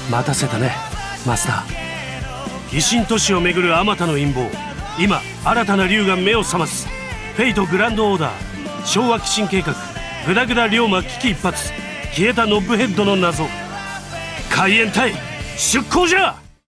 待たせたねマスター。維新都市をめぐるあまたの陰謀、今新たな竜が目を覚ます。フェイトグランドオーダー、昭和寄進計画、グダグダ龍馬危機一髪、消えたノッブヘッドの謎。海援隊出港じゃ。